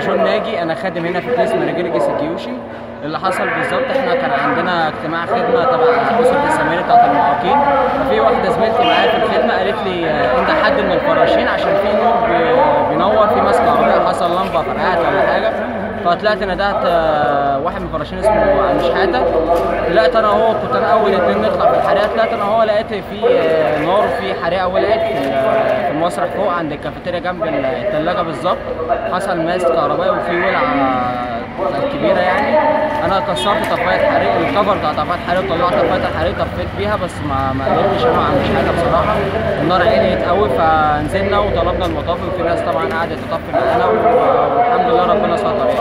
جون ناجي، انا خادم هنا في كنيسه مراجرجس الجيوشي. اللي حصل بالظبط احنا كان عندنا اجتماع خدمه تبع اسره السامريه بتاعت المعاقين، ففي واحده زميلتي معايا في الخدمه قالت لي انت حد من الفراشين عشان في نور بينور في ماسك عربيه، حصل لمبه فرقعت ولا حاجه. فطلعت ندهت واحد من الفراشين اسمه عم شحاته، طلعت انا وهو، كنت انا اول اتنين نطلع في الحريقه، طلعت انا وهو لقيت في نار وفي حريقه ولعت في المسرح فوق عند الكافيتيريا جنب الثلاجه بالظبط. حصل ماسك كهربائي وفي ولعه كبيره يعني. انا كسرت طفايه حريق، الكفر بتاع طفايه حريق، وطلعت طفايه الحريق طفيت بيها، بس ما قدرتش انا ما عملتش حاجه بصراحه. النار عليت قوي فنزلنا وطلبنا المطافي، وفي ناس طبعا قعدت تطفي معانا والحمد لله ربنا ستر يعني.